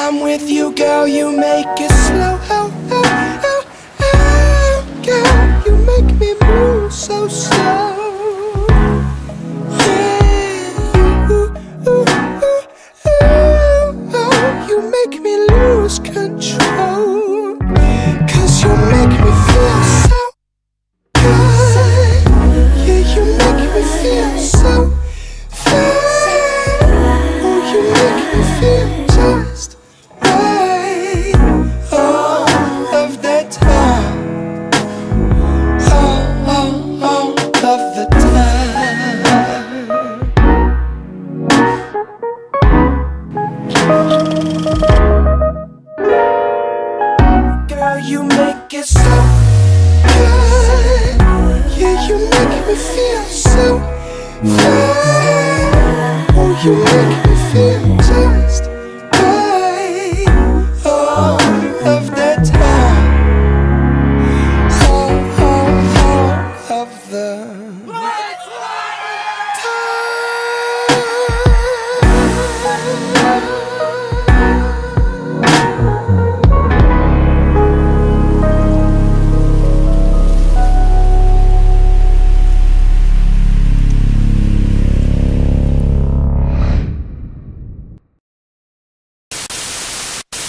I'm with you, girl, you make it slow. Oh, oh, oh, oh, girl, you make me move so slow. Yeah, ooh, ooh, ooh, ooh, oh, you make me lose control. 'Cause you make me feel so good. Yeah, you make me feel so fine. Oh, you make me feel just right all of the time. All of the time. Girl, you make it so good. Yeah, you make me feel so fine. Oh, you make me feel so